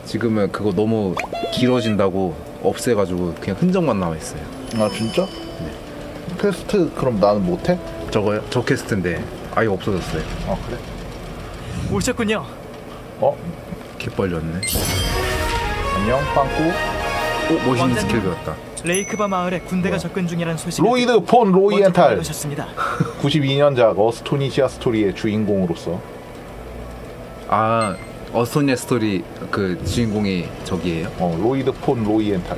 지금은 그거 너무 길어진다고 없애가지고 그냥 흔적만 남아있어요. 아 진짜? 네. 퀘스트 그럼 나는 못해? 저거요? 저 퀘스트인데 아예 없어졌어요. 아 그래? 오셨군요. 어? 개빨렸네. 안녕 빵꾸. 오, 멋있는 왕자님. 스킬 배웠다. 레이크바 마을에 군대가 접근 중이라는 소식을 로이드 폰 로이엔탈. 오셨습니다. 92년작 어스토니시아 스토리의 주인공으로서. 아, 어스토니아 스토리 그 주인공이 저기예요? 로이드 폰 로이엔탈.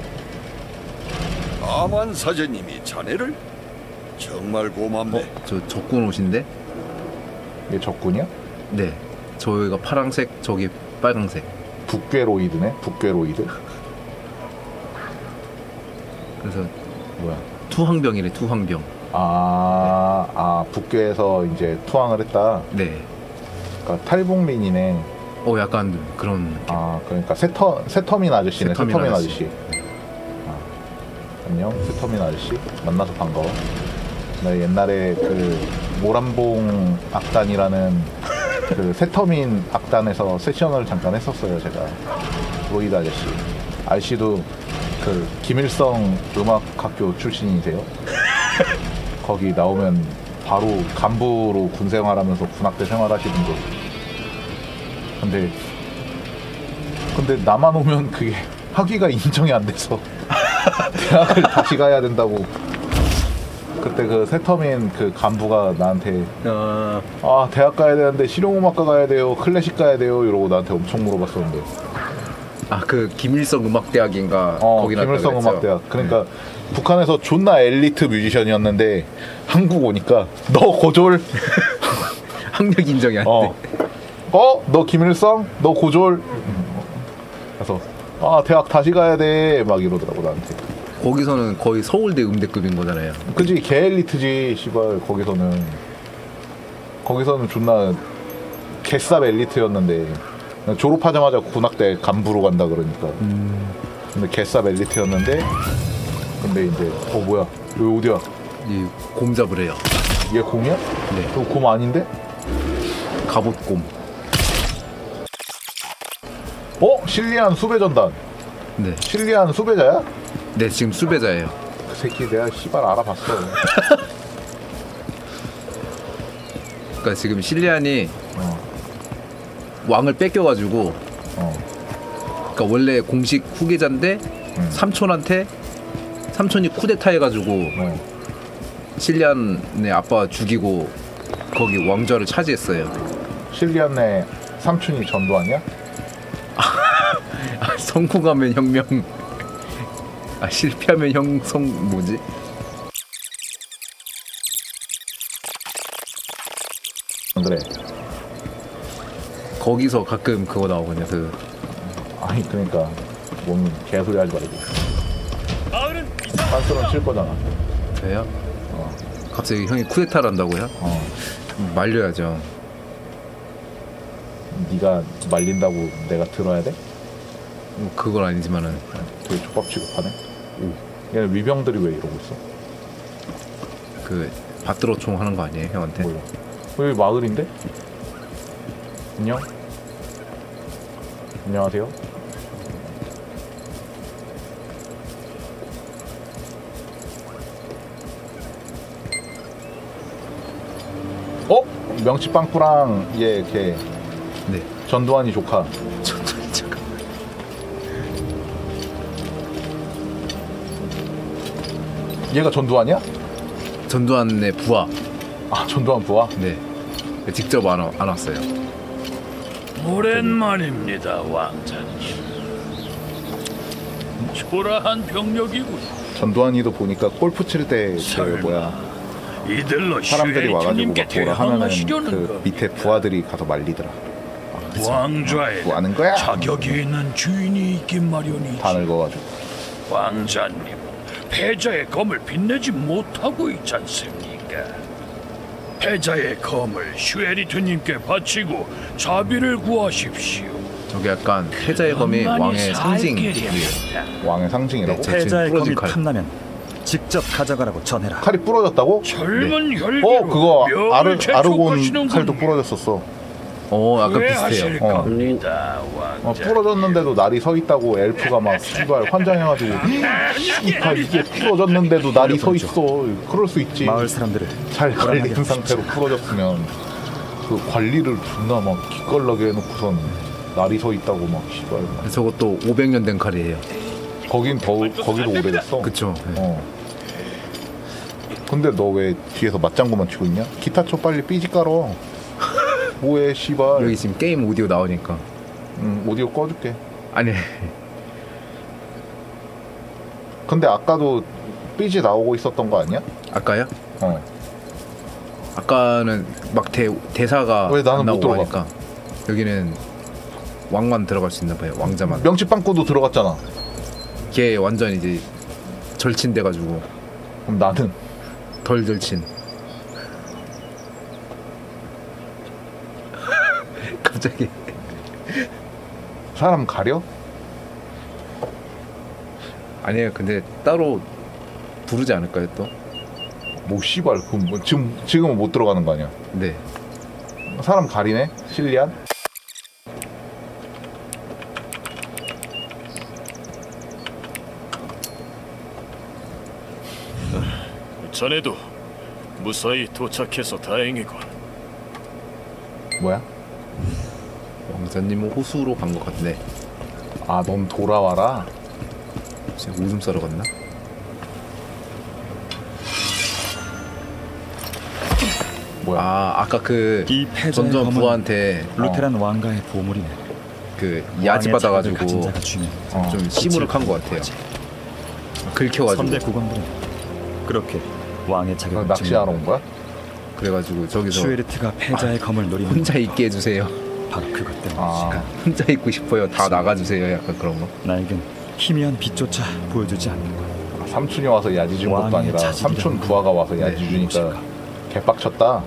아만 사제님이 자네를? 정말 고맙네. 저 적군 옷인데? 얘 적군이야? 네. 저기가 파란색, 저기 빨강색. 북괴 로이드네. 북괴 로이드. 그래서 뭐야? 투항병이래, 투항병. 북괴에서 이제 투항을 했다. 네. 그러니까 탈북민이네. 약간 그런 느낌. 그러니까 세터민 아저씨네. 세터민 세터민 아저씨. 아저씨. 안녕, 세터민 아저씨. 만나서 반가워. 나 옛날에 그 모란봉 악단이라는 그 세터민 악단에서 세션을 잠깐 했었어요, 제가. 로이드 아저씨. 아저씨도 그 김일성 음악학교 출신이세요? 거기 나오면 바로 간부로 군 생활하면서 군악대 생활하시던데. 근데 나만 오면 그게 학위가 인정이 안 돼서 대학을 다시 가야 된다고. 그때 그 세터민 그 간부가 나한테 대학 가야 되는데 실용음악과 가야 돼요, 클래식 가야 돼요 이러고 나한테 엄청 물어봤었는데. 그 김일성 음악대학인가 거기 김일성 음악대학. 그러니까 북한에서 존나 엘리트 뮤지션이었는데 한국 오니까 너 고졸. 학력 인정이 안 돼. 너 김일성? 너 고졸? 그래서 대학 다시 가야 돼 막 이러더라고 나한테. 거기서는 거의 서울대 음대급인 거잖아요. 그지, 개 엘리트지 씨발. 거기서는 존나 개쌉 엘리트였는데 졸업하자마자 군악대 간부로 간다 그러니까. 근데 개쌉 엘리트였는데 근데 이제 뭐야 여기 어디야? 이 곰 잡으래요. 얘 곰이야? 네. 너 곰 아닌데? 갑옷곰. 실리안 수배전단. 네. 실리안 수배자야? 네, 지금 수배자예요. 그 새끼 내가 씨발 알아봤어. 그러니까 지금 실리안이 왕을 뺏겨가지고 그러니까 원래 공식 후계자인데 삼촌이 쿠데타 해가지고 실리안의 아빠 죽이고 거기 왕좌를 차지했어요. 실리안의 삼촌이 전두환이야? 성공하면 혁명, 실패하면 형성 뭐지? 그래. 거기서 가끔 그거 나오거든요. 아니 그러니까 뭔 개소리 하지 말고. 빤스런 칠 거잖아. 저요? 갑자기 형이 쿠데타를 한다고요? 말려야죠. 네가 말린다고 내가 들어야 돼? 그건 아니지만은. 되게 족밥 취급하네. 얘네 위병들이 왜 이러고 있어? 그 밭들어총 하는 거 아니에요, 형한테? 몰라. 여기 마을인데? 안녕? 안녕하세요? 명치빵꾸랑 걔 네. 전두환이 조카. 잠깐. 얘가 전두환이야? 전두환의 부하. 전두환 부하? 네. 직접 안 왔어요. 오랜만입니다, 왕자님. 초라한 병력이군. 전두환이도 보니까 골프 칠 때 이들로 사람들이 와가지고 막 뭐라 하면은 대항하시려는 그 밑에 부하들이 가서 말리더라. 왕좌에 뭐 하는 거야? 자격이 있는 주인이 있긴 마련이지. 다 늙어가지고. 왕자님, 패자의 검을 빛내지 못하고 있지 않습니까? 패자의 검을 슈에리트님께 바치고 자비를 구하십시오. 저게 약간 패자의 검이 왕의 상징이에요. 왕의 상징이라고? 네, 패자의 검이 부러진 칼. 탐나면 직접 가져가라고 전해라. 칼이 부러졌다고? 젊은 혈기로 그거 묘를 아르곤 재촉하시는군요. 칼도 부러졌었어. 약간 비슷해요. 후회하실 어. 겁니다, 왕자. 부러졌는데도 날이 서 있다고 엘프가 막 씨발 환장해가지고 씨발 이게 부러졌는데도 날이 서 있어. 그럴 수 있지. 마을 사람들을 잘 불안하게 관리된 상태로 부러졌으면 그 관리를 존나 막 기깔나게 해놓고선 날이 서 있다고 막 씨발. 저것도 500년 된 칼이에요. 거기도 오래됐어. 그쵸. 네. 어. 근데 너 왜 뒤에서 맞장구만 치고 있냐? 기타 쳐 빨리 삐지 깔어. 뭐해 씨발. 여기 지금 게임 오디오 나오니까. 오디오 꺼줄게. 아니 근데 아까도 삐지 나오고 있었던 거 아니야? 아까요? 어. 아까는 막 대사가 왜 나는 안 못 나오고 들어갔어? 하니까 여기는 왕만 들어갈 수 있나 봐요. 왕자만. 명치빵꾸도 들어갔잖아. 걔 완전 이제 절친돼가지고 그럼 나는 덜 절친. 갑자기 사람 가려? 아니에요. 근데 따로 부르지 않을까요 또? 뭐 씨발 그럼 뭐 지금은 못 들어가는 거 아니야? 네. 사람 가리네? 실리안? 자네도 무사히 도착해서 다행이군. 뭐야? 왕자님은 호수로 간 것 같네. 아 넌 돌아와라? 지금 오줌 싸러 갔나? 뭐야? 아까 그 이 패자의 전전 검은 부한테 루테란 왕가의 보물이네. 그 야지 왕의 자격을 가진 받아가지고 자가 주면 좀 시무룩한 것 같아요. 긁혀가지고 선대 국왕들은 그렇게 왕의 자격을 낚시하러 온 거야? 그래가지고 저기서 슈에르트가 패자의 검을 노리는 혼자 있게 해주세요. 바로 그것 때문이지. 아 혼자 있고 싶어요. 다 나가주세요. 약간 그런 거. 나에겐 희미한 빛조차 보여주지 않는 거야. 삼촌이 와서 야지 준 것도 왕의 아니라 자질이라는 삼촌 부하가 와서 네, 야지 주니까 무엇인가. 개빡쳤다.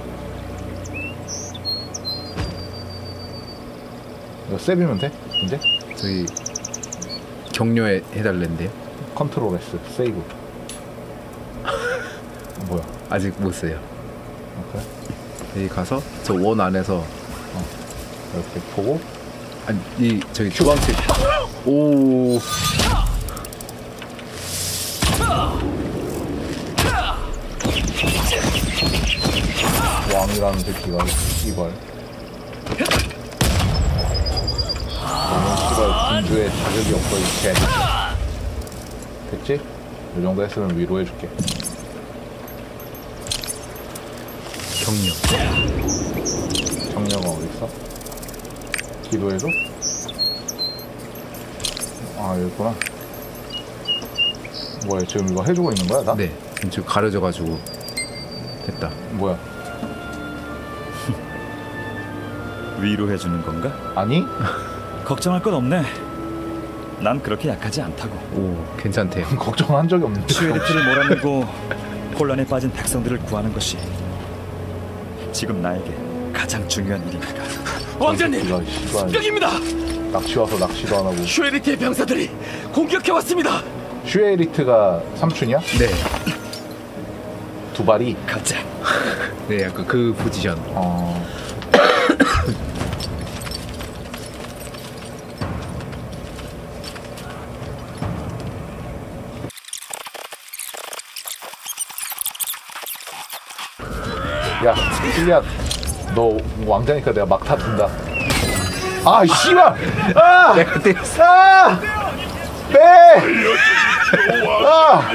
이거 세비면 돼? 이제? 저기 격려해 해달랜데요. 컨트롤 S 세이브. 뭐야? 아직 못 써요. 그래? 여기 가서 저 원 안에서 이렇게 보고 아니 이 저기 주황색 오 왕이라는 새끼가 씨발 너는 씨발 군주의 자격이 없어 이 개새끼. 됐지? 이 정도 했으면 위로해줄게. 격려. 정려가 어딨어? 기도해줘? 아 여기구나. 뭐야 지금 이거 해주고 있는 거야 나? 네. 지금 가려져가지고 됐다. 뭐야? 위로해주는 건가? 아니? 걱정할 건 없네. 난 그렇게 약하지 않다고. 오 괜찮대요. 걱정한 적이 없는데. 슈에르트를 몰아내고 혼란에 빠진 백성들을 구하는 것이 지금 나에게 가장 중요한 일이니까. 왕자님, 이거 씨발 습격입니다. 낚시 와서 낚시도 안 하고. 슈에리트의 병사들이 공격해 왔습니다. 슈에리트가 삼촌이야? 네. 두 발이? 가자. 네 약간 그 포지션. 야, 실리야, 너 왕자니까 내가 막타 둔다. 아, 씨발! 아! 내가 때 아! 빼! 아!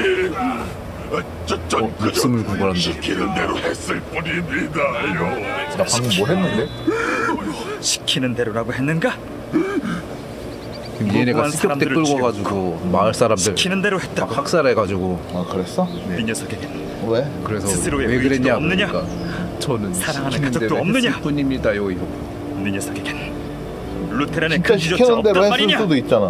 목숨을 구걸한다. 시키는 대로 했을 뿐입니다요. 나 방금 뭐 했는데? 시키는 대로라고 했는가? 지금 얘네가 무고한 습격대 사람들을 끌고 가지고 마을 사람들 시키는 대로 했다고. 막 학살해가지고 아, 그랬어? 이 녀석에겐 왜? 그래서 스스로의 왜 의지도 그랬냐 없느냐? 그러니까 저는 사랑하는 시키는 가족도 대로 없느냐? 했을 뿐입니다요. 이거. 이 녀석에겐 루테란의 진짜 근지조차 시키는 대로 없단 했을 말이냐? 수도 있잖아.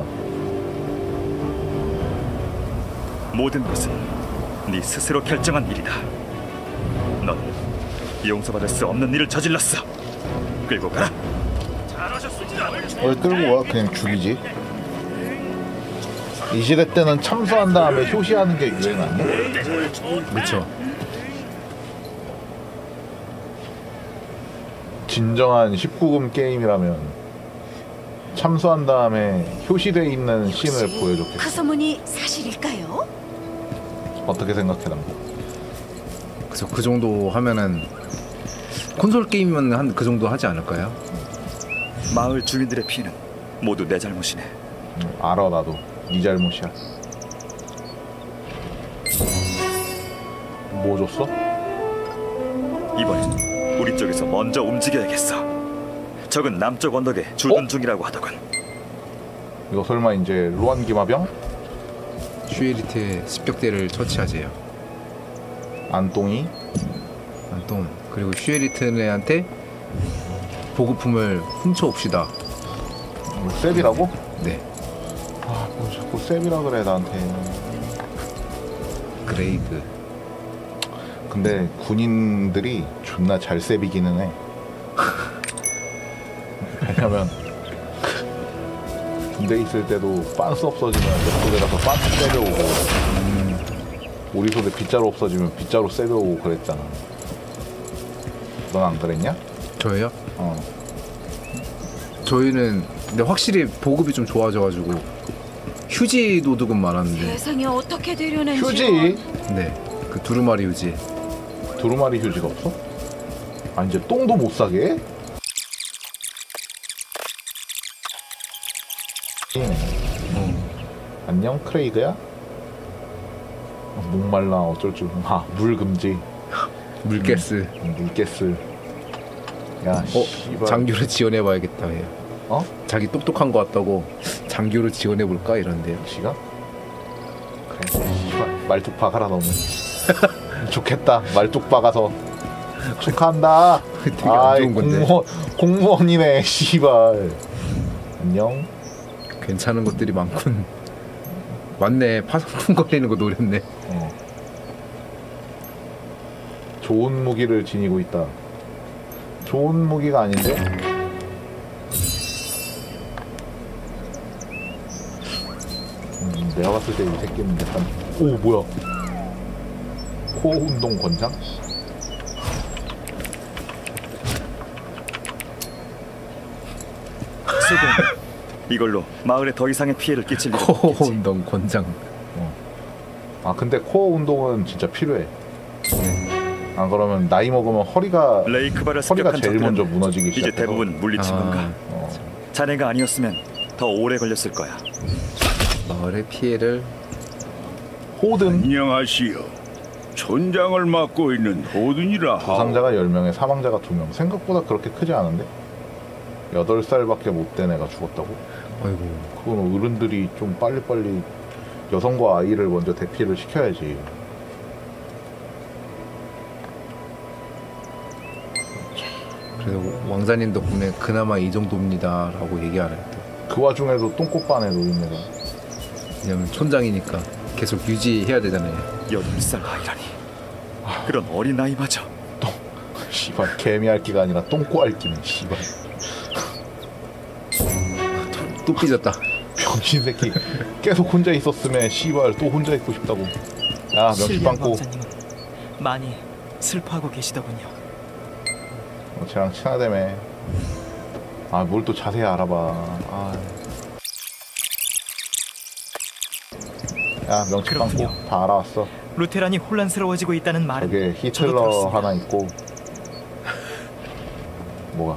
모든 것은 네 스스로 결정한 일이다. 넌 용서받을 수 없는 일을 저질렀어. 끌고 가라. 왜 끌고 와? 그냥 죽이지. 이 시대 때는 참수한 다음에 효시하는 게 유행 아니야? 그렇죠. 진정한 19금 게임이라면 참수한 다음에 효시돼 있는 씬을 혹시 보여줬겠어. 그 소문이 사실일까요? 어떻게 생각해, 남고? 그래서 그 정도 하면은 콘솔 게임이면 한 그 정도 하지 않을까요? 마을 주민들의 피해는 모두 내 잘못이네. 알아, 나도. 네 잘못이야. 뭐 줬어? 이번엔 우리 쪽에서 먼저 움직여야겠어. 적은 남쪽 언덕에 주둔 중이라고 하더군. 이거 설마 이제 로안 기마병? 슈에리트의 습격대를 처치하재요. 안똥이? 안동 그리고 슈에리트네한테 보급품을 훔쳐옵시다. 셉이라고? 네, 아, 뭐 자꾸 셉이라 그래 나한테. 그레이그. 근데 군인들이 존나 잘 셉이기는 해. 왜냐면 군대 있을 때도 빤스 없어지면 옆소대 가서 빤스 세려오고 우리 소대 빗자루 없어지면 빗자루 세려오고 그랬잖아. 넌 안 그랬냐? 저예요? 어. 저희는 근데 확실히 보급이 좀 좋아져가지고 휴지 도둑은 많았는데. 세상에 어떻게 되려는지. 휴지? 네, 그 두루마리 휴지. 두루마리 휴지가 없어? 아, 이제 똥도 못 사게 해? 안녕 크레이그야? 목말라 어쩔 줄. 아, 물 금지. 물가스. 물가스. 야, 씨발. 장교를 지원해봐야겠다. 얘. 어? 자기 똑똑한 거 같다고 장교를 지원해볼까 이런데요. 지가? 그래, 씨발. 말뚝 박아라 너는. 좋겠다. 말뚝 박아서 축하한다. 되게 안 좋은 건데. 공무원이네. 씨발. 안녕. 괜찮은 것들이 많군. 맞네. 파손거리는 거 노렸네. 어. 좋은 무기를 지니고 있다. 좋은 무기가 아닌데? 내가 봤을 때 이 새끼는 약간. 오, 뭐야? 코어 운동 권장? 수고. 이걸로 마을에 더 이상의 피해를 끼칠 일은 코어 없겠지. 운동 권장. 아, 근데 코어 운동은 진짜 필요해. 안 그러면 나이 먹으면 허리가 레이크바를 제일 습격한 먼저 적들은 무너지기 이제 시작해서. 대부분 물리친 건가? 어. 자네가 아니었으면 더 오래 걸렸을 거야. 마을의 피해를 호든. 안녕하시오. 촌장을 맡고 있는 호든이라 하오. 부상자가 10명에 사망자가 2명. 생각보다 그렇게 크지 않은데? 8살밖에 못 된 애가 죽었다고? 아이고. 그건 어른들이 좀 빨리빨리 여성과 아이를 먼저 대피를 시켜야지. 그래도 왕자님 덕분에 그나마 이 정도입니다 라고 얘기하네. 그 와중에도 똥꼬빠네 노인네가. 왜냐면 촌장이니까 계속 유지해야 되잖아요. 8살 아이라니. 그런 어린 아이마저. 씨발 개미알기가 아니라 똥꼬알기네. 씨발 또 삐졌다. 병신 새끼. 계속 혼자 있었으면 씨발 또 혼자 있고 싶다고. 야, 명치빵꾸. 왕자님은 많이 슬퍼하고 계시더군요. 쟤랑 친하다며. 아, 뭘 또 자세히 알아봐. 아. 야, 명치빵꾸. 그렇군요. 다 알아왔어. 루테란이 혼란스러워지고 있다는 말은 저게 저도 히틀러 들었습니다. 하나 있고. 뭐가?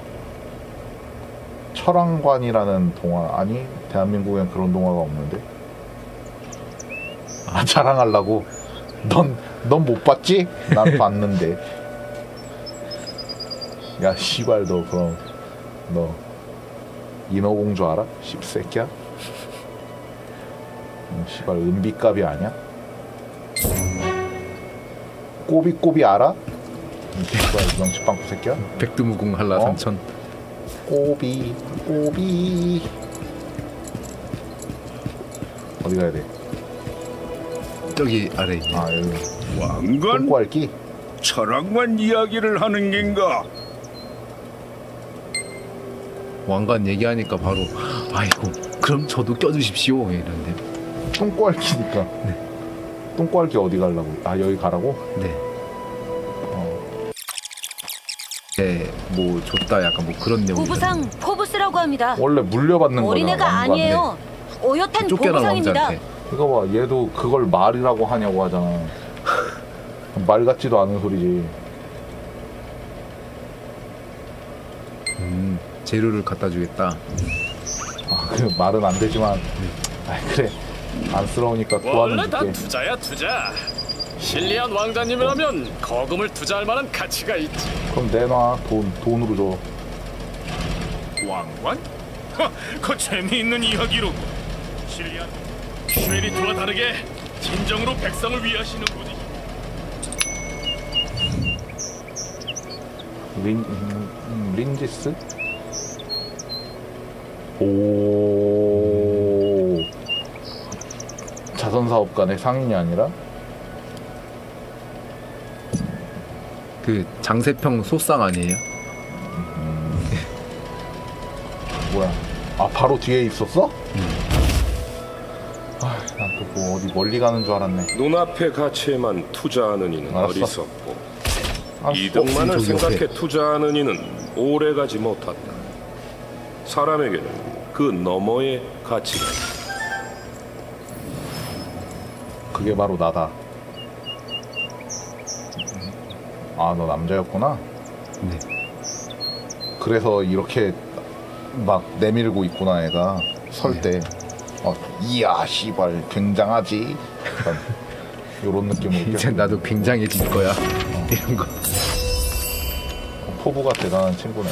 철왕관이라는 동화. 아니, 대한민국엔 그런 동화가 없는데. 아, 자랑하려고. 넌 못 봤지? 난 봤는데. 야, 씨발, 너 그럼 너 인어공주 알아? 씹새끼야? 씨발, 은비값이 아니야? 꼬비꼬비 알아? 이 씨발, 명치빵꾸 새끼야? 백두무궁 한라 어? 삼천. 꼬비 어디 가야 돼? 저기 아래 있네. 아, 여기 왕관? 똥꼬알기? 철학관 이야기를 하는 겐가? 왕관 얘기하니까 바로 아이고 그럼 저도 껴주십시오 이런데. 똥꼬알기니까. 네. 똥꼬알기 어디 가려고? 아, 여기 가라고? 네. 뭐 줬다 약간 뭐 그런 내용. 보부상 포브스라고 합니다. 원래 물려받는 거잖아. 어린애가 왕관데. 아니에요. 오요탄 쫓겨난 보부상입니다. 왕자한테. 이거 봐, 얘도 그걸 말이라고 하냐고 하잖아. 말 같지도 않은 소리지. 재료를 갖다 주겠다. 아, 그 말은 안 되지만, 아 그래 안쓰러우니까 원래 도와는 다 줄게. 투자야 투자. 신리한 왕자님이라면 거금을 투자할 만한 가치가 있지. 그럼 내놔. 돈으로 줘. 왕관? 그 재미있는 이야기로. 신리한 슈에리트와 다르게 진정으로 백성을 위하시는군이. 린지스? 오. 자선사업가네. 상인이 아니라? 그 장세평 소상 아니에요? 뭐야? 아 바로 뒤에 있었어? 아, 난 또 뭐 어디 멀리 가는 줄 알았네. 눈앞의 가치에만 투자하는 이는 알았어. 어리석고 알았어. 이득만을 저기 생각해 옆에. 투자하는 이는 오래가지 못한다. 사람에게는 그 너머의 가치가 있다. 그게 바로 나다. 아, 너 남자였구나? 네. 그래서 이렇게 막 내밀고 있구나, 애가. 설 때. 이야, 씨발, 굉장하지? 약간 요런 느낌으로. 이제 나도 굉장해질 거야. 이런 거. 포부가 대단한 친구네.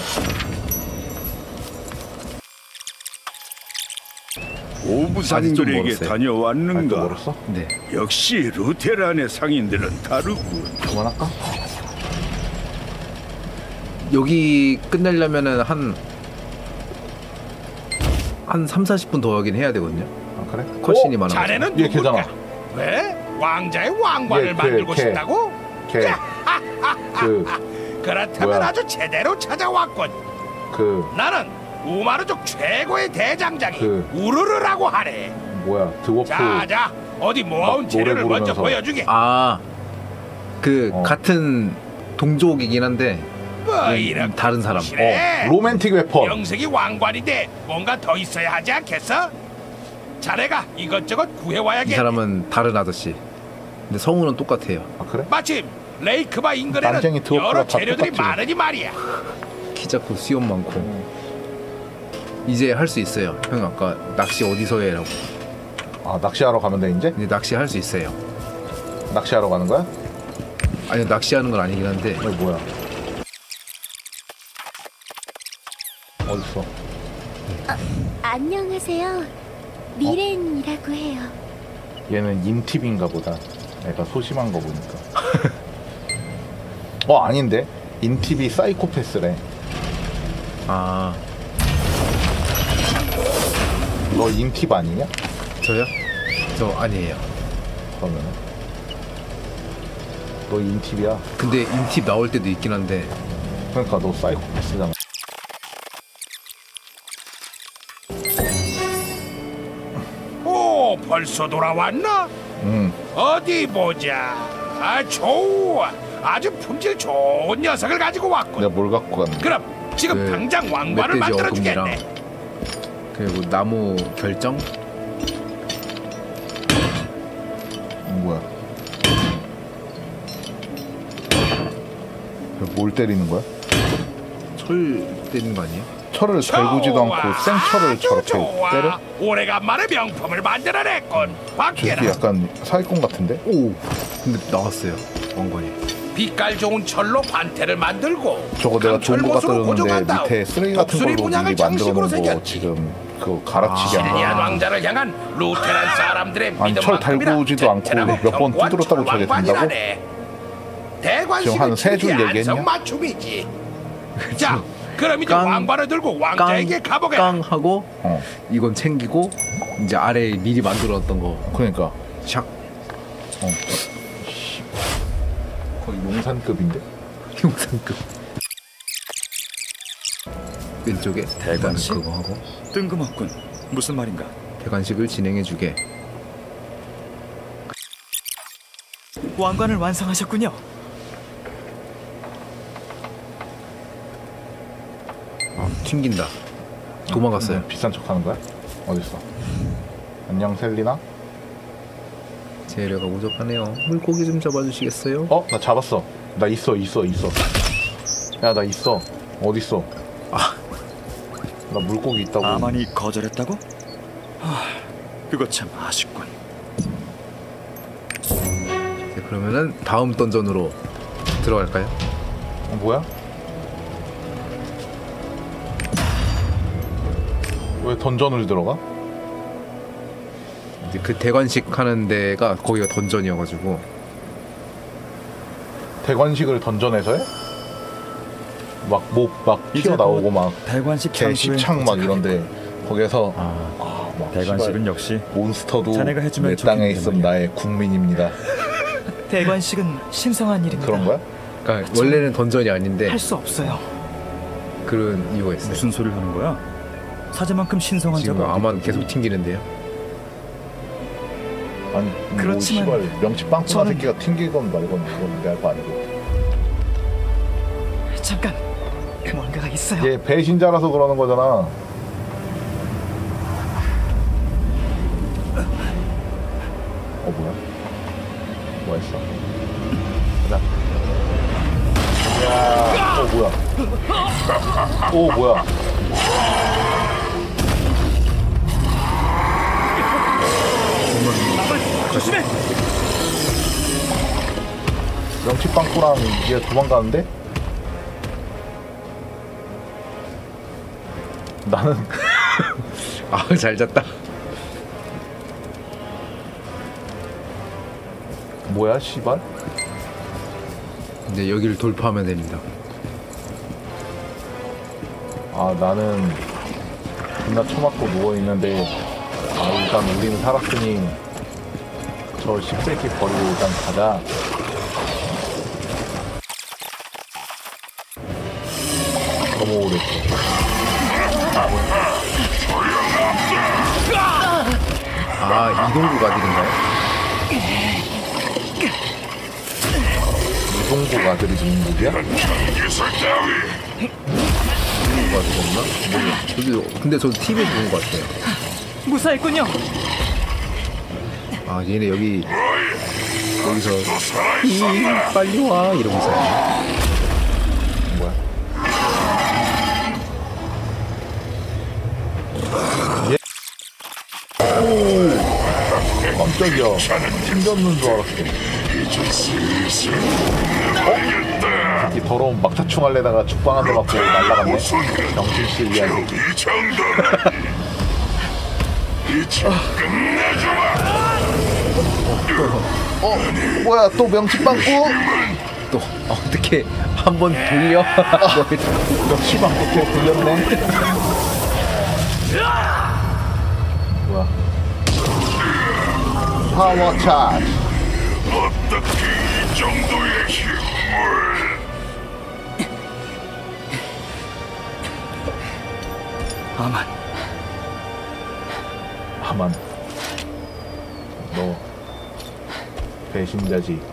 아직 좀 오부상들에게 멀었어요. 아직도 다녀왔는가? 멀었어? 네. 역시 루테란의 상인들은 다르군. 그만할까? 여기 끝내려면은 한 3-40분 더 하긴 해야 되거든요. 아, 그래? 컷신이 많아. 자네는 얘 걔잖아. 왜? 왕자의 왕관을 예, 만들고 걔. 싶다고? 걔. 그렇다면 뭐야? 아주 제대로 찾아왔군. 그, 나는 우마르족 최고의 대장장이 그. 우르르라고 하네. 뭐야, 드워프. 자자, 어디 모아온 막 재료를 노래 먼저 부르면서. 보여주게. 아, 그 어. 같은 동족이긴 한데 뭐 이런 다른 사람. 그래. 로맨틱 웨폰. 명색이 왕관인데 뭔가 더 있어야 하지 않겠어? 자네가 이것저것 이 구해와야겠네. 사람은 다른 아저씨. 근데 성우는 똑같아요. 아, 그래? 마침 레이크바 난쟁이 인근에는 드워프가 여러 다 재료들이 똑같지. 많으니 말이야. 키 작고 수염 많고. 이제 할 수 있어요. 형 아까 낚시 어디서 해라고. 아, 낚시하러 가면 돼, 이제? 근데 낚시 할 수 있어요. 낚시하러 가는 거야? 아니 낚시하는 건 아니긴 한데. 이거 뭐야? 어딨어? 안녕하세요. 미렌이라고 해요. 얘는 인팁인가 보다. 애가 소심한 거 보니까. 아닌데? 인팁이 사이코패스래. 아, 너 인팁 아니냐? 저요? 저 아니에요. 그러면은 너 인팁이야. 근데 인팁 나올 때도 있긴 한데. 그러니까 너 사이코패스잖아. 오, 벌써 돌아왔나? 응. 어디 보자. 아, 좋아. 아주 품질 좋은 녀석을 가지고 왔군. 내가 뭘 갖고 갔는데? 그럼 지금 그 당장 왕관을 멧돼지 만들어 어둠이랑 주겠네. 그리고 나무 결정. 뭐야? 뭘 때리는 거야? 철 때리는 거 아니에요? 철을 달구지도 않고 생철을 아주 저렇게 좋아. 때려? 오래간만에 명품을 만들어냈군. 밖에나 저기 약간 사기꾼 같은데? 오, 근데 나왔어요. 왕관이. 빛깔 좋은 철로 관태를 만들고 저거 내가 좋은 거 갖다 강철못으로 고정한 줬는데 다음 밑에 쓰레기 같은 독수리 걸로 문양을 미리 만들어 장식으로 놓은 거 새겼지. 지금 그거 갈아치기 한 신리한 거야. 왕자를 향한 루테란 사람들의 아니, 철 달구지도 않고 몇 번 두드렸다고 저게 된다고? 지금 한 세 줄 얘기했냐? 맞춤이지. 자, 그럼 이제 깡, 왕관을 들고 왕자에게 가보게. 깡 하고 어, 이건 챙기고 이제 아래에 미리 만들었던 거 그러니까 샥. 거의 용산급인데? 용산급. 왼쪽에 일단은 대관식? 그거 하고 뜬금없군. 무슨 말인가? 대관식을 진행해주게. 왕관을 완성하셨군요. 튕긴다. 도망갔어요. 비싼 척하는 거야? 어딨어? 안녕 셀리나? 재료가 부족하네요. 물고기 좀 잡아주시겠어요? 어? 나 잡았어. 나 있어. 야, 나 있어. 어딨어? 나 물고기 있다고. 아만이 거절했다고? 그거 참 아쉽군. 네, 그러면은 다음 던전으로 들어갈까요? 뭐야? 왜 던전을 들어가? 이제 그 대관식 하는 데가 거기가 던전이어가지고. 대관식을 던전에서 해? 막 튀어나오고 막 대관식 개 십창 막 이런데 거기서 막 대관식은 씨발, 역시 몬스터도 자네가 해주면 내 땅에 좋겠는데 있음 나의 국민입니다. 대관식은 신성한 일입니다. 그런 거야? 그러니까 원래는 던전이 아닌데 할 수 없어요. 그런 이유가 있어요. 무슨 소리를 하는 거야? 사제만큼 신성한 지금 자가 아만 계속 튕기는데요. 아니 그렇지만 뭐 씨발 명치 빵꾸나 저는- 새끼가 튕기건 말건 그건 내 할 거 아니고. 잠깐 뭔가가 있어요. 얘 배신자라서 그러는 거잖아. 뭐야? 뭐 했어? 가자. 야, 뭐야? 뭐야? 조심해. 명치빵꾸랑 얘 도망가는데? 나는 잘 잤다. 뭐야 씨발? 이제 여기를 돌파하면 됩니다. 나는 존나 처맞고 누워있는데 일단 우리는 살았으니 저 10세기 버리고 일단 가자. 너무 오랬어. 이동국 아들인가요? 이동국 아들이 중국이야? 이동국 아들이었나? 모르겠어. 근데 저 TV에서 본 것 같아요. 무사했군요. 얘네 여기서 빨리 와 이러면서. 뭐야? 깜짝이야. 튕겼는 줄 알았어. 이 더러운 막타충 할래다가 죽방 한 대 맞고 날라갔네. 정신실 이야기. 뭐야 또 명치빵꾸? 또 어떻게 한번 돌려? 명치빵꾸 또 돌렸네. 뭐야? 파워 차지. 어떻게 이 정도의 힘을? 아만, 너 배신자지.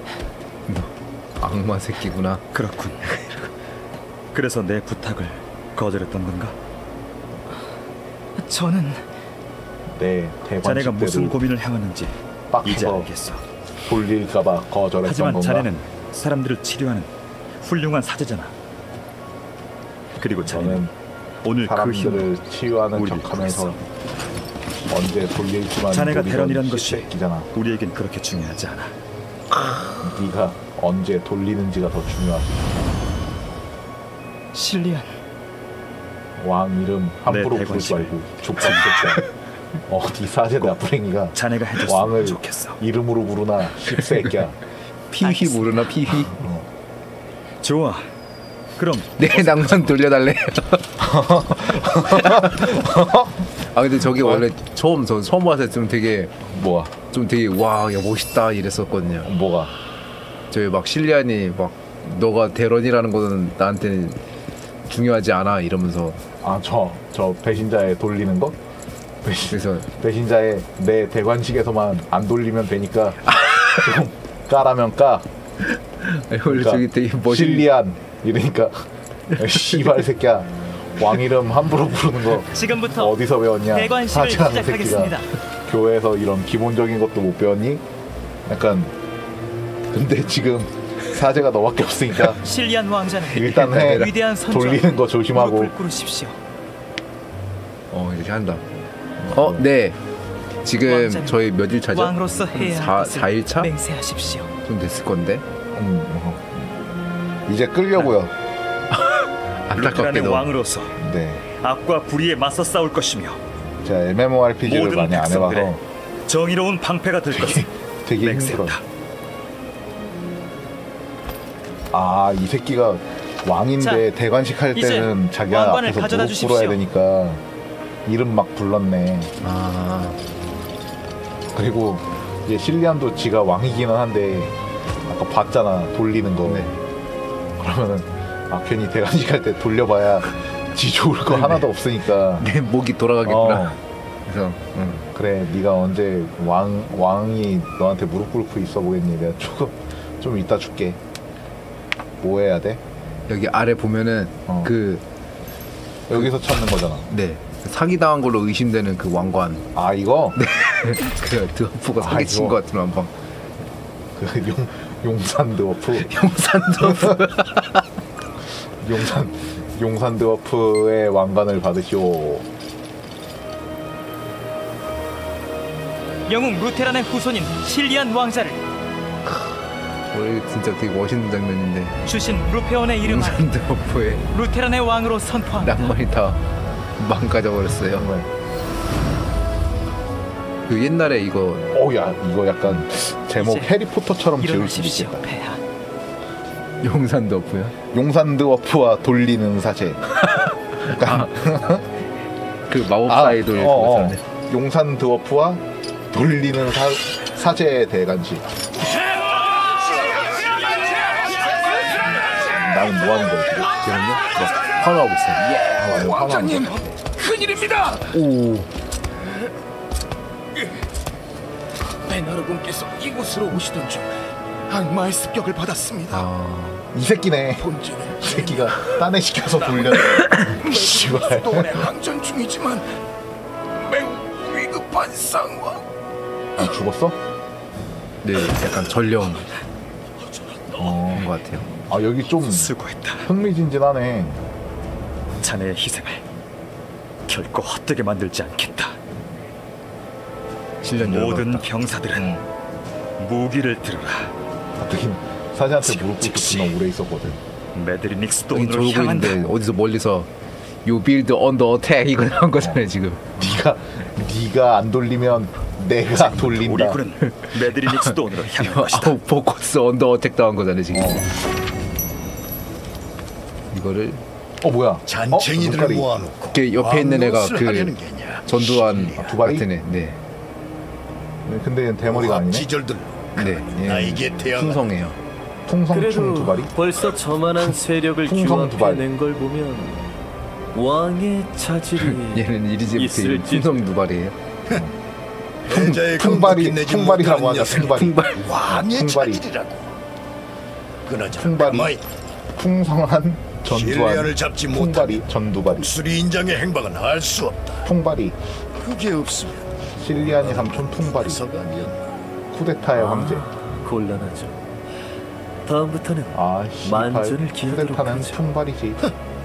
악마 새끼구나. 그렇군. 그래서 내 부탁을 거절했던 건가? 저는 내 자네가 무슨 대관식대로 고민을 해왔는지 이제 빡쳐서 알겠어. 돌릴까봐 거절했던 하지만 건가? 자네는 사람들을 치료하는 훌륭한 사제잖아. 그리고 자네는 저는 오늘 그 힘으로 사람들을 치유하는 우리를 척하면서 언제 돌릴지만 자네가 노리던 대련이란 것이 새끼잖아. 우리에겐 그렇게 중요하지 않아. 네가 언제 돌리는지가 더 중요하지. 실리안. 왕 이름 함부로 부르지 대관식을 말고 족밥 새끼야. 네 사제다 불행이가 자네가 해줬으면 왕을 좋겠어. 이름으로 부르나 씹새끼야. 피휘 모르나 피휘? 좋아. 그럼 내 낭만 돌려달래. 근데 저게 원래 처음 왔을 때 좀 되게 뭐야? 좀 되게 와, 야 멋있다 이랬었거든요. 뭐가? 저희 막 실리안이 막 너가 대런이라는 거는 나한테는 중요하지 않아 이러면서. 저 배신자에 돌리는 거? 그래서 배신자에 내 대관식에서만 안 돌리면 되니까 좀 까라면 까. 원래 저기 되게 멋있는. 실리안 이러니까 씨발 새끼야 왕 이름 함부로 부르는 거 지금부터 어디서 배웠냐? 대관식을 사제라는 새끼가 시작하겠습니다. 교회에서 이런 기본적인 것도 못 배웠니? 약간 근데 지금 사제가 너밖에 없으니까 실리안 왕자는 일단 해. 위대한 선조 돌리는 거 조심하고. 무릎을 꿇으십시오. 이렇게 한다. 네. 지금 왕자는 저희 몇 일 차죠? 왕으로서 해야 할 것을 4일 차? 맹세하십시오. 좀 됐을 건데. 이제 끌려고요. 루테란의 안타깝게도. 왕으로서 네. 악과 불의에 맞서 싸울 것이며 제가 MMORPG를 모든 많이 안 해봐서 백성들의 정의로운 방패가 될 것을 되게 힘들어. 맹세한다. 이 새끼가 왕인데 자, 대관식 할 이제 때는 자기가 왕관을 앞에서 가져다 무릎 주십시오. 꿇어야 되니까 이름 막 불렀네. 그리고 이제 실리안도 지가 왕이기는 한데 아까 봤잖아 돌리는 거. 네. 그러면은 괜히 대관식 할 때 돌려봐야 지 좋을 거 하나도 없으니까. 내 목이 돌아가겠구나. 그래서 그래 네가 언제 왕이 너한테 무릎 꿇고 있어 보겠니? 내가 조금 좀 이따 줄게. 뭐 해야 돼? 여기 아래 보면은 여기서 찾는 거잖아. 네. 사기당한 걸로 의심되는 그 왕관. 이거? 네. 그 드워프가 사기친 이거. 것 같은 왕관. 그 용산 드워프. 용산 드워프. 용산 드워프의 왕관을 받으시오. 영웅 루테란의 후손인 실리안 왕자를 진짜 되게 멋있는 장면인데. 주신 루페온의 이름 아래 용산 드워프의 루테란의 왕으로 선포합니다. 낭만이 다 망가져 버렸어요. 그 옛날에 이거 이거 약간 제목 이제 해리포터처럼 지을 수 일어나십시오, 있겠다. 폐하. 용산 드워프요? 용산 드워프와 돌리는 사제. 약간 그 마법사 아이돌 그거 있었네. 용산 드워프와 돌리는 사제 대간식. 나는 뭐 하는 거야 지금? 지금요? 화나고 있어요. 왕자님, 큰일입니다. 베나르군께서 이곳으로 오시던 중 악마의 습격을 받았습니다. 이 새끼네. 본질은 이 새끼가 딴애 시켜서 돌려. 씨발. 수도원에 항전 중이지만 매우 위급한 상황. 죽었어? 네, 약간 전령 것 같아요. 여기 좀 수고했다. 흥미진진하네. 자네의 희생을 결코 헛되게 만들지 않겠다. 모든 병사들은 무기를 들으라. 하긴 사제한테 무릎 꿇고 존나 오래 있었거든. 메드리닉스 여기 돈으로 저러고 향한다. 있는데 어디서 멀리서 You build under attack 이거 나온 거잖아요 지금. 네가 안 돌리면 내가 우리 돌린다. 군은 메드리닉스 돈으로 향할 것이다. 포커스 언더 어택 당한 거잖아요 지금. 이거를 뭐야? 잔챙이들을 눈깔이. 모아놓고 그 옆에 있는 애가 왕노릇을 하려는 그 게냐. 전두환 두발이? 같은 애. 네. 근데 얘는 대머리가 아니네. 지절들 네. 나에게 태양한 풍성해요. 풍성충 두 발이? 벌써 저만한 세력을 풍성 두 발. 규합해낸 걸 보면 왕의 차질이 얘는 이리지부터 있을지. 풍성 두발이에요. 패자의 풍발이라고 하자. 풍발. 왕의 풍발이. 차질이라고. 그나저나 풍발이. 가만히 풍성한 전두환. 실리안을 잡지 풍발이 전두발이. 수리 인장의 행방은 알 수 없다. 풍발이. 그게 없으면 실리안의 삼촌 풍발이. 서가면 쿠데타의 황제. 곤란하죠. 다음부터는 씨발. 만전을 기하도록 쿠데타는 하죠. 풍발이지.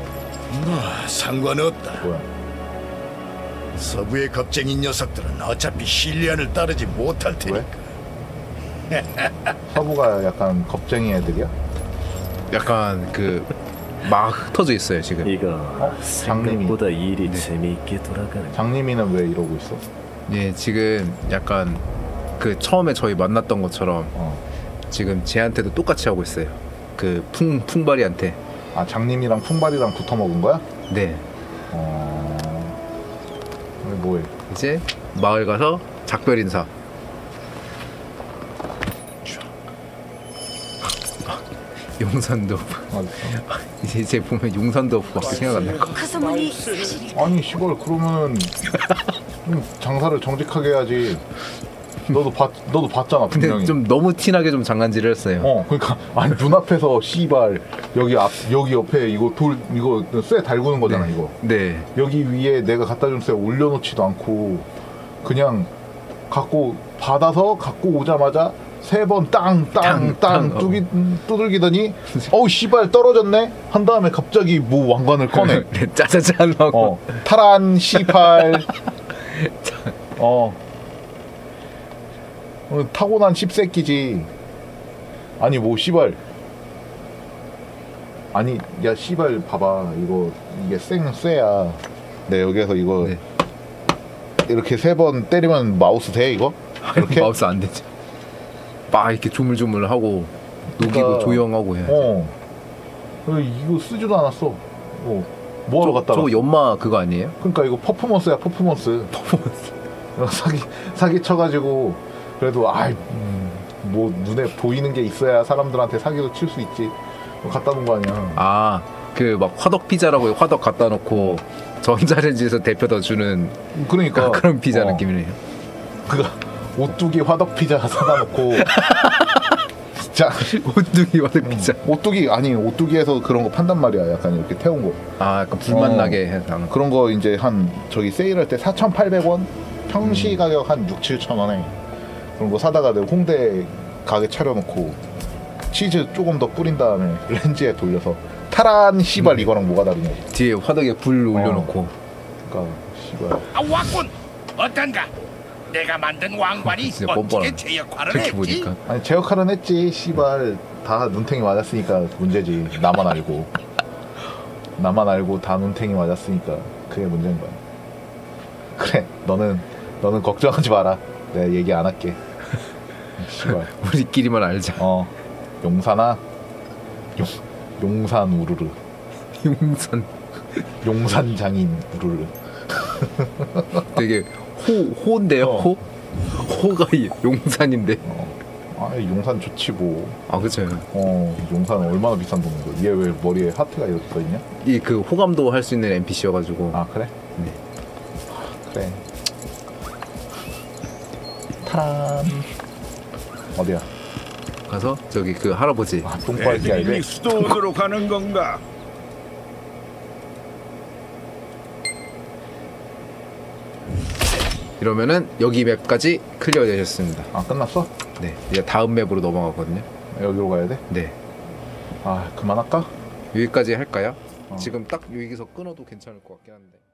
상관없다. 뭐야? 서부의 겁쟁이 녀석들은 어차피 실리안을 따르지 못할 테니까. 서부가 약간 겁쟁이 애들이야? 약간 그 막 흩어져 있어요 지금. 이거 장님이. 생각보다 일이 재미있게 돌아가네. 장님이는 왜 이러고 있어? 예, 지금 약간 그 처음에 저희 만났던 것처럼 지금 쟤한테도 똑같이 하고 있어요. 그 풍발이한테. 장님이랑 풍발이랑 붙어 먹은 거야? 네. 뭐해? 이제 마을 가서 작별 인사. 용산도 이제 보면 용산도밖에 생각 안 날 거. 그 소문이 사실이. 아니 시골 그러면 좀 장사를 정직하게 해야지. 너도 봤잖아 근데 분명히. 좀 너무 티나게 좀 장난질을 했어요. 그러니까 아니 눈앞에서 씨발 여기 옆에 이거 쇠 달구는 거잖아 네. 이거. 네. 여기 위에 내가 갖다 준 쇠 올려놓지도 않고 그냥 받아서 갖고 오자마자 3번 땅 두들기더니 어우 씨발 떨어졌네 한 다음에 갑자기 뭐 왕관을 꺼내. 네, 짜자잔 하고 타란 씨팔 타고난 씹새끼지. 아니 뭐 씨발 아니 야 씨발 봐봐 이게 쇠야. 네 여기에서 이거 네. 이렇게 3번 때리면 마우스 돼 이거? 이렇게? 마우스 안 되죠. 막 이렇게 조물조물하고 녹이고 그러니까, 조형하고 해야지. 이거 쓰지도 않았어. 뭐하러 갖다 저거 연마 그거 아니에요? 그러니까 이거 퍼포먼스야 퍼포먼스. 사기 쳐가지고 그래도 뭐 눈에 보이는 게 있어야 사람들한테 사기도 칠 수 있지. 갖다 놓은 거 아니야. 그 막 화덕 피자라고 화덕 갖다 놓고 전자레인지에서 데펴다 주는 그러니까 그런 피자 느낌이네요. 오뚜기 화덕 피자 사다 놓고 진짜 오뚜기 화덕 피자. 오뚜기에서 그런 거 판단 말이야. 약간 이렇게 태운 거. 약간 불맛 나게 해서 그런 거 이제 저기 세일할 때 4,800원 평시 가격 한 6-7,000원에 그런 거 사다가 내가 홍대 가게 차려놓고 치즈 조금 더 뿌린 다음에 렌즈에 돌려서 타란 씨발 이거랑 뭐가 다르냐. 뒤에 화덕에 불 올려놓고. 그러니까 씨발. 왕군 어떤가? 내가 만든 왕관이 멋지게 제 역할을 했지. 아니 제 역할은 했지. 씨발 다 눈탱이 맞았으니까 문제지. 나만 알고 다 눈탱이 맞았으니까 그게 문제인 거야. 그래 너는 걱정하지 마라. 내가 얘기 안 할게. 씨발 우리끼리만 알자. 용산아 용산 우르르 용산 장인 우르르. 되게 호인데요. 호가 용산인데. 용산 좋지 뭐. 그쵸. 용산 얼마나 비싼 돈인데. 얘 왜 머리에 하트가 이렇게 써있냐? 그 호감도 할 수 있는 NPC여가지고. 그래? 네. 그래. 타란. 어디야? 가서 저기 그 할아버지. 똥빨기 알게. 애들이 수도원으로 가는 건가? 이러면은 여기 맵까지 클리어 되셨습니다. 끝났어? 네. 이제 다음 맵으로 넘어가거든요. 여기로 가야 돼? 네. 그만할까? 여기까지 할까요? 지금 딱 여기서 끊어도 괜찮을 것 같긴 한데.